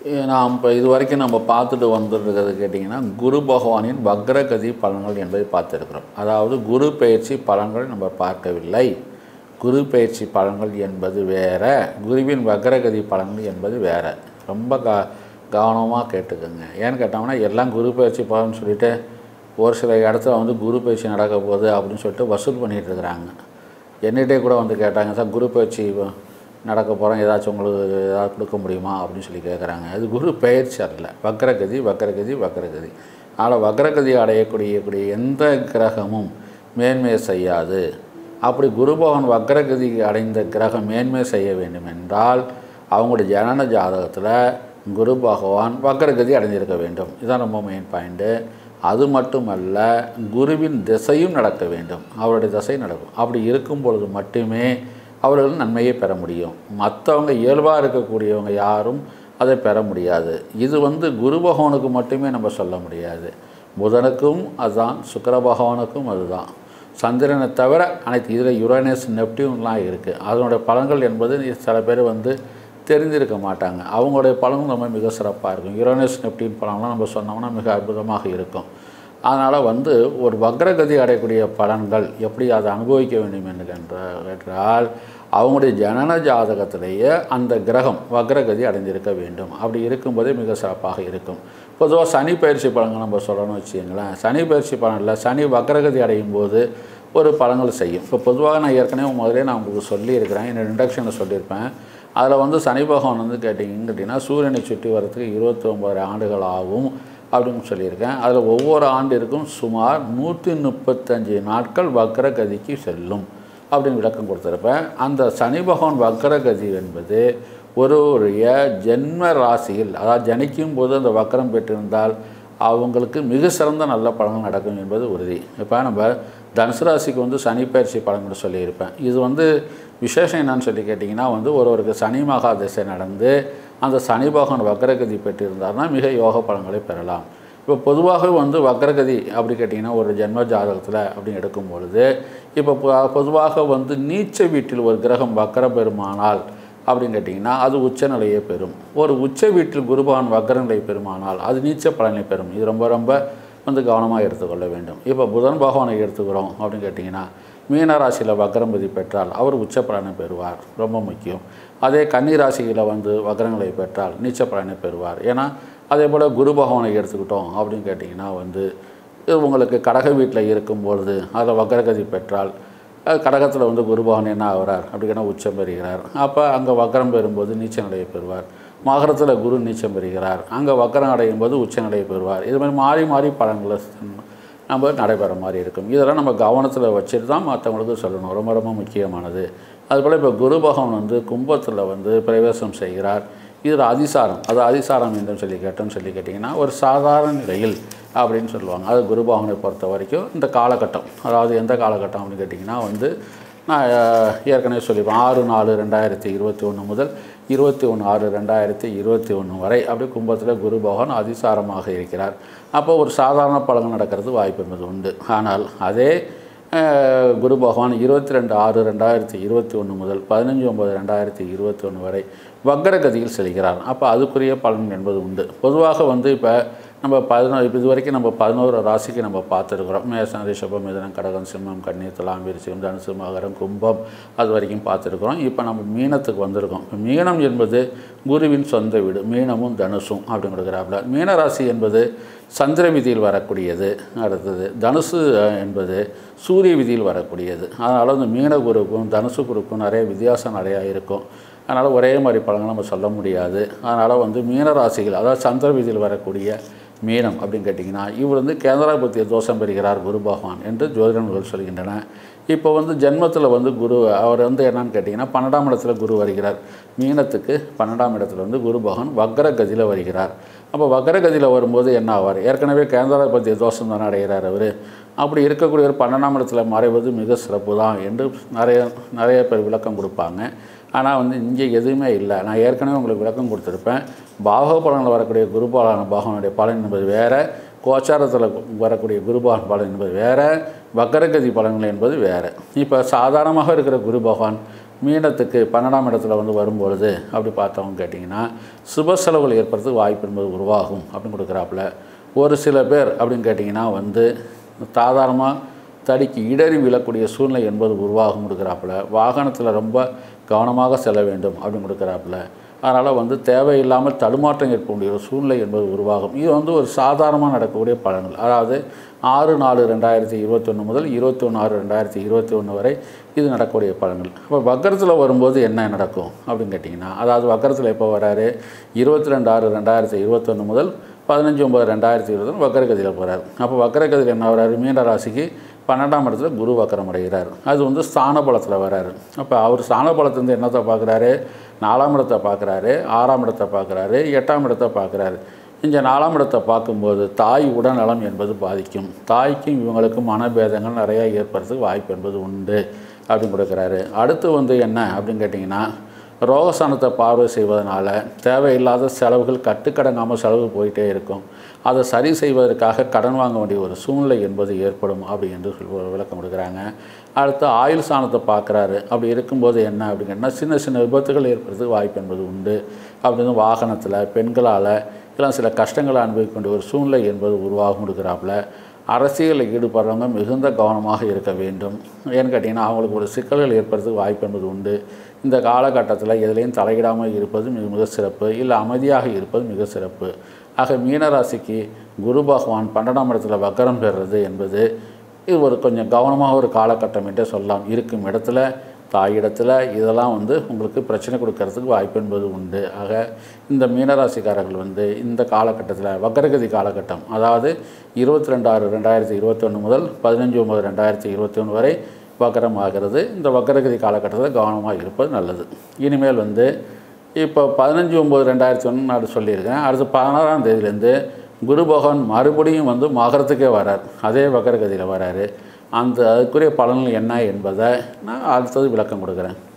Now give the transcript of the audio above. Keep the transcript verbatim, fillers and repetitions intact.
நாம் இப்போ இது வரைக்கும் நம்ம பார்த்துட்டு வந்துருக்கிறது கேட்டிங்கன்னா குரு பகவானின் வக்ரகதி பலன்கள் என்பதை பார்த்துருக்கிறோம். அதாவது குரு பயிற்சி பலன்கள் நம்ம பார்க்கவில்லை. குரு பயிற்சி பலன்கள் என்பது வேறு, குருவின் வக்ரகதி பலன்கள் என்பது வேறு. ரொம்ப க கவனமாக கேட்டுக்கோங்க. ஏன்னு கேட்டோம்னா எல்லாம் குரு பயிற்சி பலன் சொல்லிவிட்டு ஒரு சில இடத்துல வந்து குரு பயிற்சி நடக்க போகுது அப்படின்னு சொல்லிட்டு வசூல் பண்ணிகிட்டு இருக்கிறாங்க. என்னிட்டே கூட வந்து கேட்டாங்க, சார் குரு பயிற்சி நடக்க போகிறோம், ஏதாச்சும் உங்களுக்கு ஏதாவது கொடுக்க முடியுமா அப்படின்னு சொல்லி கேட்குறாங்க. அது குரு பயிற்சி அல்ல, வக்ரகதி வக்ரகதி வக்ரகதி. ஆனால் வக்ரகதி அடையக்கூடிய எந்த கிரகமும் மேன்மை செய்யாது. அப்படி குரு பகவான் வக்ரகதி அடைந்த கிரகம் மேன்மை செய்ய வேண்டும் என்றால் அவங்களுடைய ஜனன ஜாதகத்தில் குரு பகவான் வக்ரகதி அடைஞ்சிருக்க வேண்டும். இதுதான் ரொம்ப மெயின் பாயிண்ட்டு. அது மட்டுமல்ல, குருவின் திசையும் நடக்க வேண்டும். அவருடைய திசை நடக்கும். அப்படி இருக்கும் பொழுது மட்டுமே அவர்கள் நன்மையை பெற முடியும். மற்றவங்க இயல்பாக இருக்கக்கூடியவங்க யாரும் அதை பெற முடியாது. இது வந்து குரு பகவானுக்கு மட்டுமே நம்ம சொல்ல முடியாது. புதனுக்கும் அதுதான், சுக்கிர பகவானுக்கும் அதுதான், சந்திரனை தவிர அனைத்து இதில் யுரேனஸ் நெப்டியூன்லாம் இருக்குது. அதனுடைய பலன்கள் என்பது சில பேர் வந்து தெரிஞ்சிருக்க மாட்டாங்க. அவங்களுடைய பலன்கள் நம்ம மிக சிறப்பாக இருக்கும். யுரேனஸ் நெப்டியூன் பலன்லாம் நம்ம சொன்னோம்னா மிக அற்புதமாக இருக்கும். அதனால் வந்து ஒரு வக்ரகதி அடையக்கூடிய பலன்கள் எப்படி அதை அனுபவிக்க வேண்டும் என்று கேட்டால் அவங்களுடைய ஜனன ஜாதகத்திலேயே அந்த கிரகம் வக்ரகதி அடைந்திருக்க வேண்டும். அப்படி இருக்கும்போதே மிக சிறப்பாக இருக்கும். பொதுவாக சனி பயிற்சி பலன்கள் நம்ம சொல்லணும்னு வச்சுக்கோங்களேன். சனி பயிற்சி பலனில் சனி வக்ரகதி அடையும் போது ஒரு பலன்கள் செய்யும். இப்போ பொதுவாக நான் ஏற்கனவே முதலே நான் உங்களுக்கு சொல்லியிருக்கிறேன், என்னோடய இன்ட்ரடக்ஷனில் சொல்லியிருப்பேன். அதில் வந்து சனி பகவான் வந்து கேட்டிங்கன்னு கேட்டிங்கன்னா சூரியனை சுற்றி வரத்துக்கு இருபத்தி ஒம்பது ஆண்டுகள் ஆகும் அப்படின்னு சொல்லியிருக்கேன். அதில் ஒவ்வொரு ஆண்டிற்கும் சுமார் நூற்றி முப்பத்தஞ்சு நாட்கள் வக்ரகதிக்கு செல்லும் அப்படின்னு விளக்கம் கொடுத்துருப்பேன். அந்த சனி பகவான் வக்ரகதி என்பது ஒருவருடைய ஜென்ம ராசியில், அதாவது ஜனிக்கும் போது அந்த வக்ரம் பெற்றிருந்தால் அவங்களுக்கு மிக சிறந்த நல்ல பலன்கள் நடக்கும் என்பது உறுதி. இப்போ நம்ம தனுசு ராசிக்கு வந்து சனி பயிற்சி பலன்கள் சொல்லியிருப்பேன். இது வந்து விசேஷம் என்னன்னு சொல்லி கேட்டிங்கன்னா வந்து ஒருவருக்கு சனி மகா திசை நடந்து அந்த சனி பகவான் வக்ரகதி பெற்றிருந்தார்னா மிக யோக பலன்களை பெறலாம். இப்போ பொதுவாக வந்து வக்ரகதி அப்படி கேட்டிங்கன்னா ஒரு ஜென்ம ஜாதகத்தில் அப்படின்னு எடுக்கும் பொழுது இப்போ பொதுவாக வந்து நீச்ச வீட்டில் ஒரு கிரகம் வக்ர பெருமானால் அப்படின்னு கேட்டிங்கன்னா அது உச்சநிலையை பெறும். ஒரு உச்ச வீட்டில் குருபகவான் வக்ரநிலை பெருமானால் அது நீச்ச பலனை பெறும். இது ரொம்ப ரொம்ப வந்து கவனமாக எடுத்துக்கொள்ள வேண்டும். இப்போ புதன் பகவானை எடுத்துக்கிறோம் அப்படின்னு கேட்டிங்கன்னா மீனராசியில் வக்ரம்பதி பெற்றால் அவர் உச்ச பலனை பெறுவார், ரொம்ப முக்கியம். அதே கன்னி ராசியில் வந்து வக்ரங்களை பெற்றால் நீச்ச பலனை பெறுவார். ஏன்னா அதே போல் குரு பகவானை எடுத்துக்கிட்டோம் அப்படின்னு கேட்டிங்கன்னா வந்து உங்களுக்கு கடக வீட்டில் இருக்கும்பொழுது அதில் வக்ரகதி பெற்றால் கடகத்தில் வந்து குரு பகவான் என்ன ஆகிறார் அப்படின்னா உச்சம் பெறுகிறார். அப்போ அங்கே வக்ரம் பெறும்போது நீச்ச நிலையை பெறுவார். மகரத்தில் குரு நீச்சம் பெறுகிறார், அங்கே வக்ரம் அடையும் போது உச்ச நிலையை பெறுவார். இது மாதிரி மாறி மாறி பலன்களை நம்ம நடைபெற மாதிரி இருக்கும். இதெல்லாம் நம்ம கவனத்தில் வச்சுட்டு தான் மற்றவங்களுக்கு சொல்லணும், ரொம்ப ரொம்ப முக்கியமானது. அதுபோல் இப்போ குரு பகவான் வந்து கும்பத்தில் வந்து பிரவேசம் செய்கிறார். இதில் அதிசாரம், அது அதிசாரம் என்று சொல்லி கேட்டோன்னு சொல்லி கேட்டிங்கன்னா ஒரு சாதாரண நிலையில் அப்படின்னு சொல்லுவாங்க. அது குரு பகவானை பொறுத்த வரைக்கும் இந்த காலகட்டம், அதாவது எந்த காலகட்டம் அப்படின்னு கேட்டிங்கன்னா வந்து நான் ஏற்கனவே சொல்லியிருப்பேன், ஆறு நாலு ரெண்டாயிரத்தி இருபத்தி ஒன்று முதல் இருபத்தி ஒன்று ஆறு ரெண்டாயிரத்தி இருபத்தி ஒன்று வரை அப்படி கும்பத்தில் குரு பகவான் அதிசாரமாக இருக்கிறார். அப்போ ஒரு சாதாரண பலன்கள் நடக்கிறது வாய்ப்பு என்பது உண்டு. ஆனால் அதே குரு பகவான் இருபத்தி ரெண்டு ஆறு ரெண்டாயிரத்தி இருபத்தி ஒன்று முதல் பதினஞ்சு ஒம்பது ரெண்டாயிரத்தி இருபத்தி ஒன்று வரை வக்ரகதியில் செல்கிறார். அப்போ அதுக்குரிய பலன் என்பது உண்டு. பொதுவாக வந்து இப்போ நம்ம பதினோரு இப்போ இது வரைக்கும் நம்ம பதினோரு ராசிக்கு நம்ம பார்த்துருக்குறோம். மேஷம், ரிஷபம், மிதுனம், கடகம், சிம்மம், கன்னி, துலாம், விருச்சிகம், தனுசு, மகரம், கும்பம் அது வரைக்கும் பார்த்துருக்குறோம். இப்போ நம்ம மீனத்துக்கு வந்திருக்கோம். மீனம் என்பது குருவின் சொந்த வீடு, மீனமும் தனுசும் அப்படின்னு கொடுக்குறாப்புல. மீனராசி என்பது சந்திர விதியில் வரக்கூடியது. அடுத்தது தனுசு என்பது சூரிய விதியில் வரக்கூடியது. அதனால் இந்த மீன குருக்கும் தனுசு குருக்கும் நிறைய வித்தியாசம் நிறையா இருக்கும். அதனால் ஒரே மாதிரி பலன்கள் நம்ம சொல்ல முடியாது. அதனால் வந்து மீனராசிகள், அதாவது சந்திர விதியில் வரக்கூடிய மீனம் அப்படின்னு கேட்டிங்கன்னா இவர் வந்து கேந்திராபத்திய தோஷம் பெறுகிறார் குரு பகவான் என்று ஜோதிட நூல்கள் சொல்கின்றன. இப்போ வந்து ஜென்மத்தில் வந்து குரு அவர் வந்து என்னன்னு கேட்டிங்கன்னா பன்னெண்டாம் இடத்துல குரு வருகிறார். மீனத்துக்கு பன்னெண்டாம் இடத்துல வந்து குரு பகவான் வக்ரகதியில் வருகிறார். அப்போ வக்ரகதியில் வரும்போது என்ன ஆவார்? ஏற்கனவே கேந்திராபத்திய தோஷம் தானே அடைகிறார் அவர். அப்படி இருக்கக்கூடிய ஒரு பன்னெண்டாம் இடத்துல மறைவது மிக சிறப்பு தான் என்று நிறைய நிறைய பேர் விளக்கம் கொடுப்பாங்க. ஆனால் வந்து இங்கே எதுவுமே இல்லை. நான் ஏற்கனவே உங்களுக்கு விளக்கம் கொடுத்துருப்பேன். பாவக பலனில் வரக்கூடிய குருபாலன பகவானுடைய பலன் என்பது வேறு, கோச்சாரத்தில் வரக்கூடிய குரு பகவான் பலன் என்பது வேறு, வக்ரகதி பலன்கள் என்பது வேறு. இப்போ சாதாரணமாக இருக்கிற குரு பகவான் மீனத்துக்கு பன்னெண்டாம் இடத்துல வந்து வரும்பொழுது அப்படி பார்த்தவங்க கேட்டிங்கன்னா சுப செலவுகள் ஏற்படுறதுக்கு வாய்ப்பு என்பது உருவாகும் அப்படின்னு கொடுக்குறாப்புல. ஒரு சில பேர் அப்படின்னு கேட்டிங்கன்னா வந்து சாதாரணமாக தடிக்கு இடறி விழக்கூடிய சூழ்நிலை என்பது உருவாகும் கொடுக்குறாப்புல. வாகனத்தில் ரொம்ப கவனமாக செல்ல வேண்டும் அப்படின்னு கொடுக்குறாப்புல. அதனால் வந்து தேவையில்லாமல் தடுமாற்றம் ஏற்படக்கூடிய ஒரு சூழ்நிலை என்பது உருவாகும். இது வந்து ஒரு சாதாரணமாக நடக்கக்கூடிய பலன்கள். அதாவது ஆறு நாலு ரெண்டாயிரத்தி இருபத்தொன்று முதல் இருபத்தி ஒன்று ஆறு ரெண்டாயிரத்தி இருபத்தி ஒன்று வரை இது நடக்கக்கூடிய பலன்கள். அப்போ வக்கரத்தில் வரும்போது என்ன நடக்கும் அப்படின்னு கேட்டிங்கன்னா, அதாவது வக்கரத்தில் எப்போ வராரு, இருபத்தி ரெண்டு ஆறு ரெண்டாயிரத்தி இருபத்தொன்று முதல் பதினஞ்சு ஒம்பது ரெண்டாயிரத்தி இருபத்தொன்று வக்கரகதியில் போகிறார். அப்போ வக்கரகதியில் என்ன வராரு, மீன ராசிக்கு பன்னெண்டாம் இடத்துல குரு வக்கரம் அடைகிறார். அது வந்து ஸ்தான பலத்தில் வராரு. அப்போ அவர் ஸ்தான பலத்துலேருந்து என்னத்தை பார்க்குறாரு, நாலாம் இடத்தை பார்க்குறாரு, ஆறாம் இடத்தை பார்க்குறாரு, எட்டாம் இடத்தை பார்க்குறாரு. இந்த நாலாம் இடத்தை பார்க்கும்போது தாய் உடல்நலம் என்பது பாதிக்கும். தாய்க்கும் இவங்களுக்கும் மனபேதங்கள் நிறையா ஏற்படுறதுக்கு வாய்ப்பு என்பது உண்டு அப்படின்னு கொடுக்குறாரு. அடுத்து வந்து என்ன அப்படின்னு கேட்டிங்கன்னா, ரோகஸ்தானத்தை பார்வை செய்வதனால தேவையில்லாத செலவுகள் கட்டுக்கடங்காமல் செலவு போயிட்டே இருக்கும். அதை சரி செய்வதற்காக கடன் வாங்க வேண்டிய ஒரு சூழ்நிலை என்பது ஏற்படும் அப்படி என்று விளக்கம் கொடுக்குறாங்க. அடுத்து ஆயுள் ஸ்தானத்தை பார்க்குறாரு. அப்படி இருக்கும்போது என்ன அப்படிங்கன்னா, சின்ன சின்ன விபத்துகள் ஏற்படுறதுக்கு வாய்ப்பு என்பது உண்டு. அப்படின்னு வாகனத்தில் பெண்களால் இல்லை சில கஷ்டங்களை அனுபவிக்க வேண்டிய ஒரு சூழ்நிலை என்பது உருவாகும் கொடுக்குறாப்புல. அரசியலில் ஈடுபடுறவங்க மிகுந்த கவனமாக இருக்க வேண்டும். ஏன்னு கேட்டிங்கன்னா, அவங்களுக்கு ஒரு சிக்கல்கள் ஏற்படுறதுக்கு வாய்ப்பு என்பது உண்டு. இந்த காலகட்டத்தில் எதுலேயும் தலையிடாமல் இருப்பது மிக மிக சிறப்பு, இல்லை அமைதியாக இருப்பது மிக சிறப்பு. ஆக மீனராசிக்கு குரு பகவான் பன்னெண்டாம் இடத்துல வக்கரம் பெறுறது என்பது இது ஒரு கொஞ்சம் கவனமாக ஒரு காலகட்டம் என்றே சொல்லலாம். இருக்கும் இடத்துல தாயிடத்தில் இதெல்லாம் வந்து உங்களுக்கு பிரச்சனை கொடுக்கறதுக்கு வாய்ப்பு என்பது உண்டு. ஆக இந்த மீனராசிக்காரர்கள் வந்து இந்த காலகட்டத்தில் வக்கரகதி காலகட்டம், அதாவது இருபத்தி ரெண்டு ஆறு ரெண்டாயிரத்தி இருபத்தொன்று முதல் பதினஞ்சு ஒம்பது ரெண்டாயிரத்தி இருபத்தி ஒன்று வரை வக்கரம் ஆகிறது. இந்த வக்கரகதி காலகட்டத்தில் கவனமாக இருப்பது நல்லது. இனிமேல் வந்து இப்போ பதினஞ்சு ஒம்பது ரெண்டாயிரத்தி ஒன்று நான் சொல்லியிருக்கேன். அடுத்து பதினாறாம் தேதியிலேருந்து குரு பகவான் மறுபடியும் வந்து மகரத்துக்கே வரார். அதே வக்கரகதியில் வராரு. அந்த அதுக்குரிய பலன்கள் என்ன என்பதை நான் அடுத்தது விளக்கம் கொடுக்குறேன்.